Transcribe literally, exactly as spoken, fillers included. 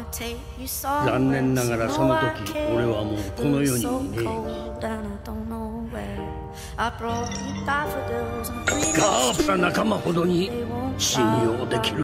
残念ながらその時俺はもうこの世にいねえ。ガープな仲間ほどに信用できる。